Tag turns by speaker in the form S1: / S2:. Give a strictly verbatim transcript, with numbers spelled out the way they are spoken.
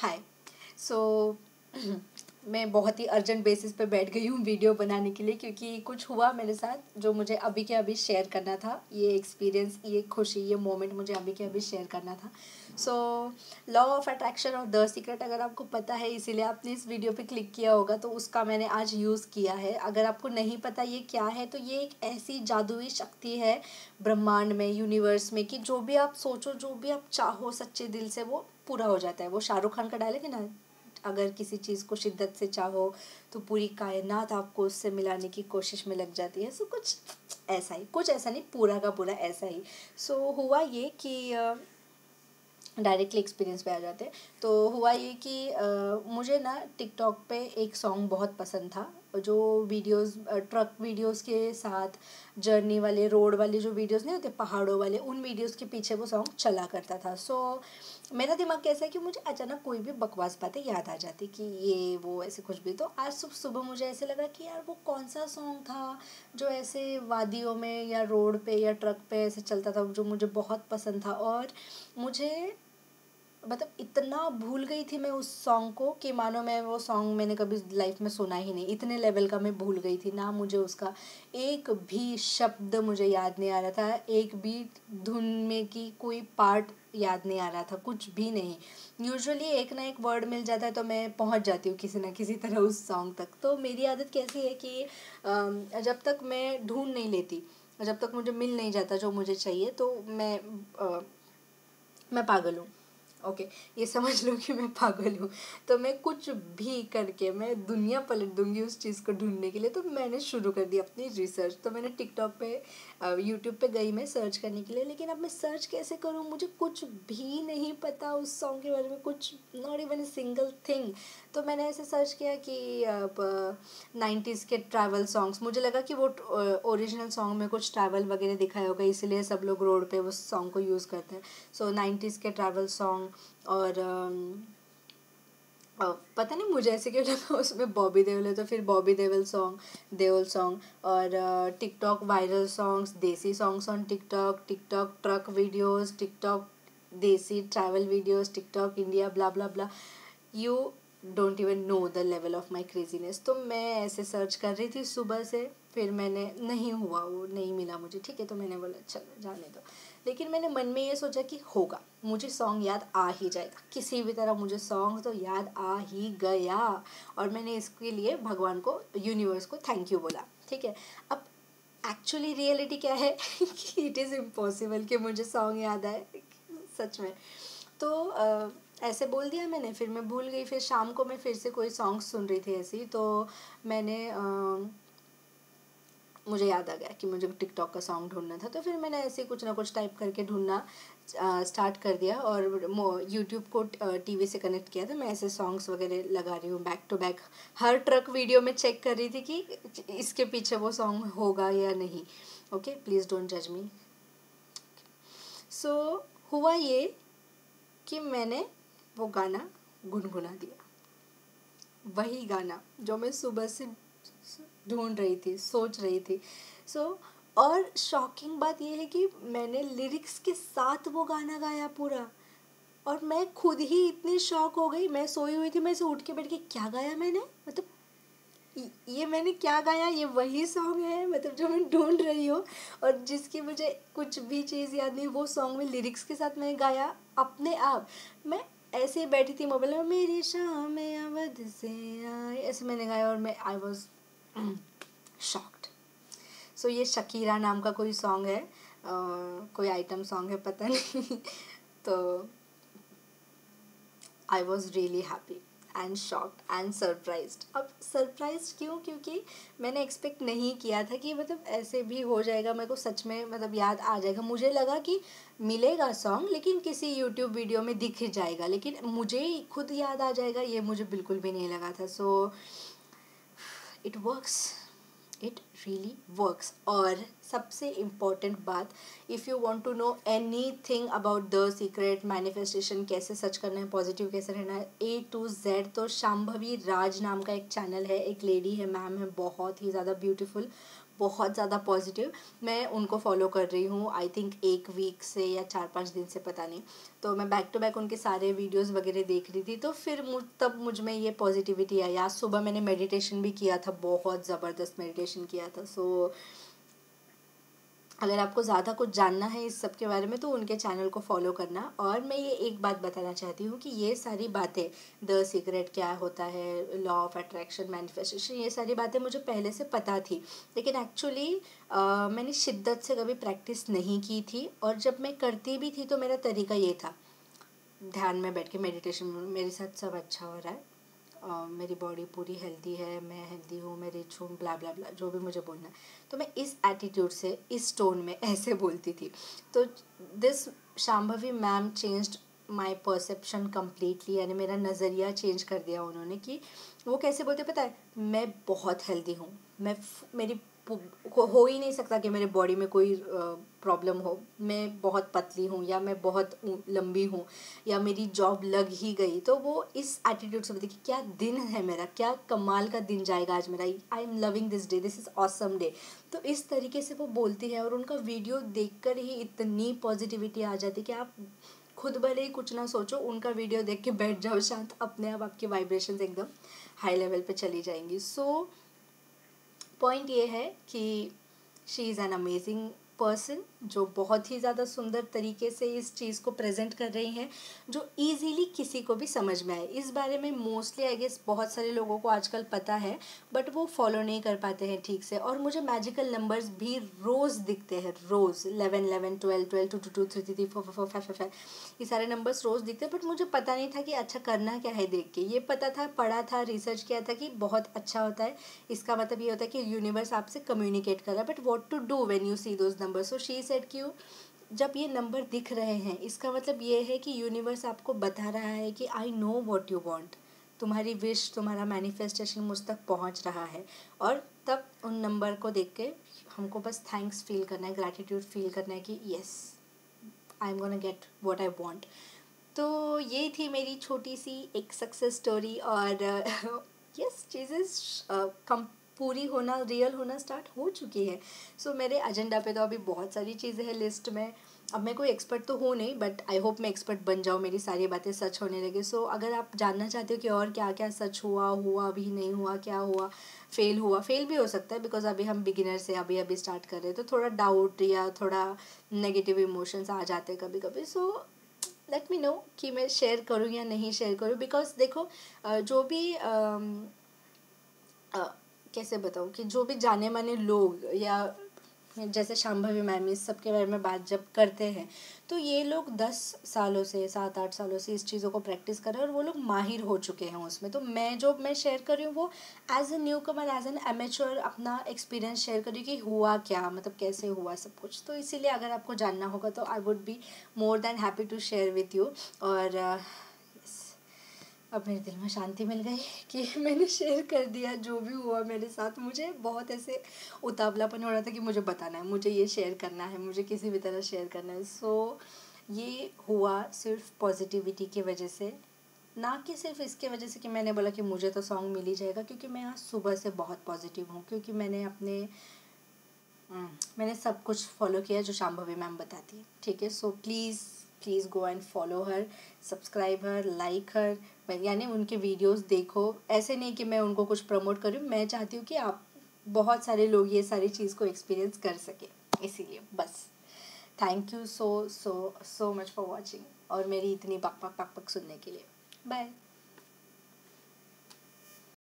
S1: हाय। सो मैं बहुत ही urgent basis पे बैठ गई हूँ वीडियो बनाने के लिए, क्योंकि कुछ हुआ मेरे साथ जो मुझे अभी के अभी शेयर करना था। ये एक्सपीरियंस, ये खुशी, ये मोमेंट मुझे अभी के अभी शेयर करना था। सो लॉ ऑफ अट्रैक्शन और द सीक्रेट अगर आपको पता है, इसीलिए आपने इस वीडियो पे क्लिक किया होगा, तो उसका मैंने आज यूज़ किया है। अगर आपको नहीं पता ये क्या है, तो ये एक ऐसी जादुई शक्ति है ब्रह्मांड में, यूनिवर्स में, कि जो भी आप सोचो, जो भी आप चाहो सच्चे दिल से, वो पूरा हो जाता है। वो शाहरुख खान का डायलॉग है ना, अगर किसी चीज़ को शिद्दत से चाहो तो पूरी कायनात आपको उससे मिलाने की कोशिश में लग जाती है। सो कुछ ऐसा ही, कुछ ऐसा नहीं, पूरा का पूरा ऐसा ही। सो हुआ ये कि डायरेक्टली एक्सपीरियंस पे आ जाते हैं। तो हुआ ये कि uh, मुझे ना टिकटॉक पे एक सॉन्ग बहुत पसंद था, जो वीडियोस, ट्रक वीडियोस के साथ जर्नी वाले, रोड वाले जो वीडियोस नहीं होते, पहाड़ों वाले, उन वीडियोस के पीछे वो सॉन्ग चला करता था। सो so, मेरा दिमाग कैसा है कि मुझे अचानक कोई भी बकवास बातें याद आ जाती कि ये वो ऐसे कुछ भी। तो आज सुबह सुबह मुझे ऐसे लगा कि यार वो कौन सा सॉन्ग था जो ऐसे वादियों में या रोड पे या ट्रक पे ऐसे चलता था, जो मुझे बहुत पसंद था। और मुझे मतलब इतना भूल गई थी मैं उस सॉन्ग को कि मानो मैं वो सॉन्ग मैंने कभी लाइफ में सुना ही नहीं। इतने लेवल का मैं भूल गई थी ना, मुझे उसका एक भी शब्द मुझे याद नहीं आ रहा था, एक भी धुन में की कोई पार्ट याद नहीं आ रहा था, कुछ भी नहीं। यूजुअली एक ना एक वर्ड मिल जाता है तो मैं पहुंच जाती हूँ किसी ना किसी तरह उस सॉन्ग तक। तो मेरी आदत कैसी है कि जब तक मैं ढूंढ नहीं लेती, जब तक मुझे मिल नहीं जाता जो मुझे चाहिए, तो मैं आ, मैं पागल हूँ। ओके okay, ये समझ लो कि मैं पागल हूँ। तो मैं कुछ भी करके मैं दुनिया पलट दूंगी उस चीज़ को ढूंढने के लिए। तो मैंने शुरू कर दी अपनी रिसर्च। तो मैंने टिकटॉक पे, यूट्यूब पे गई मैं सर्च करने के लिए, लेकिन अब मैं सर्च कैसे करूँ, मुझे कुछ भी नहीं पता उस सॉन्ग के बारे में, कुछ not even a single thing. तो मैंने ऐसे सर्च किया कि अब नाइन्टीज़ के ट्रैवल सॉन्ग्स, मुझे लगा कि वो ओरिजिनल सॉन्ग में कुछ ट्रैवल वगैरह दिखाया होगा, इसलिए सब लोग रोड पे उस सॉन्ग को यूज़ करते हैं। सो नाइन्टीज़ के ट्रैवल सॉन्ग, और uh, पता नहीं मुझे ऐसे क्यों लगा उसमें बॉबी देओल है, तो फिर बॉबी देओल सॉन्ग, देओल सॉन्ग, और TikTok viral songs, desi songs on TikTok, TikTok truck videos, TikTok desi travel videos, TikTok India, blah blah blah. You don't even know the level of my craziness. तो मैं ऐसे सर्च कर रही थी सुबह से, फिर मैंने, नहीं हुआ, वो नहीं मिला मुझे। ठीक है, तो मैंने बोला चलो जाने दो। लेकिन मैंने मन में ये सोचा कि होगा, मुझे सॉन्ग याद आ ही जाएगा, किसी भी तरह मुझे सॉन्ग तो याद आ ही गया। और मैंने इसके लिए भगवान को, यूनिवर्स को थैंक यू बोला। ठीक है, अब एक्चुअली रियलिटी क्या है कि इट इज़ इम्पॉसिबल कि मुझे सॉन्ग याद आए, सच में। तो आ, ऐसे बोल दिया मैंने, फिर मैं भूल गई। फिर शाम को मैं फिर से कोई सॉन्ग सुन रही थी ऐसी, तो मैंने आ, मुझे याद आ गया कि मुझे टिकटॉक का सॉन्ग ढूंढना था। तो फिर मैंने ऐसे कुछ ना कुछ टाइप करके ढूंढना स्टार्ट कर दिया, और यूट्यूब को टीवी से कनेक्ट किया था। मैं ऐसे सॉन्ग्स वगैरह लगा रही हूँ बैक टू बैक, हर ट्रक वीडियो में चेक कर रही थी कि इसके पीछे वो सॉन्ग होगा या नहीं। ओके, प्लीज़ डोंट जज मी। सो हुआ ये कि मैंने वो गाना गुनगुना दिया, वही गाना जो मैं सुबह से ढूंढ रही थी, सोच रही थी। सो so, और शॉकिंग बात यह है कि मैंने लिरिक्स के साथ वो गाना गाया पूरा, और मैं खुद ही इतनी शॉक हो गई। मैं सोई हुई थी, मैं से उठ के बैठ के, क्या गाया मैंने, मतलब ये मैंने क्या गाया, ये वही सॉन्ग है मतलब जो मैं ढूंढ रही हूँ, और जिसकी मुझे कुछ भी चीज़ याद नहीं, वो सॉन्ग में लिरिक्स के साथ मैंने गाया अपने आप। मैं ऐसे ही बैठी थी मोबाइल में, मेरी शाम अवध से आए, ऐसे मैंने गाया, और मैं आई वॉज शॉक्ड। सो ये शकीरा नाम का कोई सॉन्ग है, uh, कोई आइटम सॉन्ग है, पता नहीं तो I was really happy and shocked and surprised. अब सरप्राइज्ड क्यों, क्योंकि मैंने एक्सपेक्ट नहीं किया था कि मतलब ऐसे भी हो जाएगा, मेरे को सच में मतलब याद आ जाएगा। मुझे लगा कि मिलेगा सॉन्ग, लेकिन किसी यूट्यूब वीडियो में दिख जाएगा, लेकिन मुझे खुद याद आ जाएगा, ये मुझे बिल्कुल भी नहीं लगा था। So it works, it really works. और सबसे इम्पॉर्टेंट बात, if you want to know anything about the secret, manifestation, कैसे सच करना है, पॉजिटिव कैसे रहना है, ए टू जेड, तो शांभवी राज नाम का एक चैनल है, एक लेडी है, मैम है, बहुत ही ज़्यादा ब्यूटीफुल, बहुत ज़्यादा पॉजिटिव। मैं उनको फॉलो कर रही हूँ आई थिंक एक वीक से या चार पाँच दिन से, पता नहीं। तो मैं बैक टू बैक उनके सारे वीडियोस वगैरह देख रही थी, तो फिर मुझ तब मुझ में ये पॉजिटिविटी आई। आज सुबह मैंने मेडिटेशन भी किया था, बहुत ज़बरदस्त मेडिटेशन किया था। सो अगर आपको ज़्यादा कुछ जानना है इस सब के बारे में तो उनके चैनल को फॉलो करना। और मैं ये एक बात बताना चाहती हूँ कि ये सारी बातें, द सीक्रेट क्या होता है, लॉ ऑफ अट्रैक्शन, मैनिफेस्टेशन, ये सारी बातें मुझे पहले से पता थी, लेकिन एक्चुअली मैंने शिद्दत से कभी प्रैक्टिस नहीं की थी। और जब मैं करती भी थी तो मेरा तरीका ये था, ध्यान में बैठ के मेडिटेशन, मेरे साथ सब अच्छा हो रहा है, Uh, मेरी बॉडी पूरी हेल्दी है, मैं हेल्दी हूँ, मैं रिच हूँ, ब्ला ब्ला ब्ला, जो भी मुझे बोलना है। तो मैं इस एटीट्यूड से, इस टोन में ऐसे बोलती थी। तो this Shambhavi ma'am changed my perception completely, यानी मेरा नज़रिया चेंज कर दिया उन्होंने। कि वो कैसे बोलते पता है, मैं बहुत हेल्दी हूँ, मैं मेरी हो ही नहीं सकता कि मेरे बॉडी में कोई प्रॉब्लम हो, मैं बहुत पतली हूँ या मैं बहुत लंबी हूँ या मेरी जॉब लग ही गई। तो वो इस एटीट्यूड से बोलती कि क्या दिन है मेरा, क्या कमाल का दिन जाएगा आज मेरा, I am loving this day, this is awesome day. तो इस तरीके से वो बोलती है और उनका वीडियो देखकर ही इतनी पॉजिटिविटी आ जाती कि आप खुद भले ही कुछ ना सोचो, उनका वीडियो देख के बैठ जाओ शांत, अपने आप आपकी वाइब्रेशंस एकदम हाई लेवल पे चली जाएंगी। सो पॉइंट ये है कि she is an amazing person, जो बहुत ही ज़्यादा सुंदर तरीके से इस चीज़ को प्रेजेंट कर रही हैं, जो इजीली किसी को भी समझ में आए। इस बारे में मोस्टली आई गेस बहुत सारे लोगों को आजकल पता है, बट वो फॉलो नहीं कर पाते हैं ठीक से। और मुझे मैजिकल नंबर्स भी रोज़ दिखते हैं, रोज़ eleven eleven, twelve twelve, two two two, three three, four four, five five five, ये सारे नंबर्स रोज़ दिखते हैं। बट मुझे पता नहीं था कि अच्छा करना क्या है देख के। ये पता था, पढ़ा था, रिसर्च किया था कि बहुत अच्छा होता है, इसका मतलब ये होता है कि यूनिवर्स आपसे कम्युनिकेट कर रहा है। But what to do when you see those numbers. So she said कि जब ये नंबर दिख रहे हैं, इसका मतलब ये है कि यूनिवर्स आपको बता रहा है कि I know what you want, तुम्हारी विश, तुम्हारा मैनिफेस्टेशन मुझ तक पहुंच रहा है। और तब उन नंबर को देख के हमको बस थैंक्स फील करना है, ग्रैटिट्यूड फील करना है कि yes, I am gonna get what I want. तो ये थी मेरी छोटी सी एक सक्सेस स्टोरी। और यस, चीज़ें कम पूरी होना, रियल होना स्टार्ट हो चुकी है। सो so, मेरे एजेंडा पे तो अभी बहुत सारी चीज़ें हैं लिस्ट में। अब मैं कोई एक्सपर्ट तो हूँ नहीं, बट आई होप मैं एक्सपर्ट बन जाऊँ, मेरी सारी बातें सच होने लगे। सो so, अगर आप जानना चाहते हो कि और क्या क्या सच हुआ, हुआ भी नहीं हुआ, क्या हुआ, फेल हुआ, फेल भी हो सकता है, बिकॉज अभी हम बिगिनर से अभी अभी स्टार्ट कर रहे हैं, तो थोड़ा डाउट या थोड़ा नेगेटिव इमोशंस आ जाते हैं कभी कभी। सो लेट मी नो कि मैं शेयर करूँ या नहीं शेयर करूँ। बिकॉज देखो, जो भी आ, कैसे बताऊँ कि जो भी जाने माने लोग या जैसे शांभवी मैम, इस सब के बारे में बात जब करते हैं, तो ये लोग दस सालों से, सात आठ सालों से इस चीज़ों को प्रैक्टिस कर रहे हैं और वो लोग माहिर हो चुके हैं उसमें। तो मैं जो मैं शेयर कर रही हूँ वो as a newcomer, as an amateur अपना एक्सपीरियंस शेयर कर रही हूँ कि हुआ क्या, मतलब कैसे हुआ सब कुछ। तो इसीलिए अगर आपको जानना होगा तो I would be more than happy to share with you. और अब मेरे दिल में शांति मिल गई कि मैंने शेयर कर दिया जो भी हुआ मेरे साथ। मुझे बहुत ऐसे उतावलापन हो रहा था कि मुझे बताना है, मुझे ये शेयर करना है, मुझे किसी भी तरह शेयर करना है। सो ये हुआ सिर्फ पॉजिटिविटी की वजह से, ना कि सिर्फ इसके वजह से कि मैंने बोला कि मुझे तो सॉन्ग मिल ही जाएगा, क्योंकि मैं आज सुबह से बहुत पॉजिटिव हूँ, क्योंकि मैंने अपने मैंने सब कुछ फॉलो किया जो शांभवी मैम बताती है। ठीक है, so please please go and follow her, subscribe her, like her, यानी उनके वीडियोस देखो। ऐसे नहीं कि मैं उनको कुछ प्रमोट करूँ, मैं चाहती हूँ कि आप बहुत सारे लोग ये सारी चीज़ को एक्सपीरियंस कर सके, इसीलिए बस। Thank you so so so much for watching और मेरी इतनी पक पक पक पक सुनने के लिए। बाय।